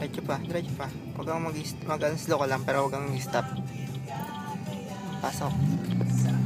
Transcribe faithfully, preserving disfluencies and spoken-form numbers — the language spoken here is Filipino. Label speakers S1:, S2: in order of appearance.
S1: Diretso pa, diretso pa. Huwag kang mag-slow ka lang, pero huwag kang mag-stop. Pasok.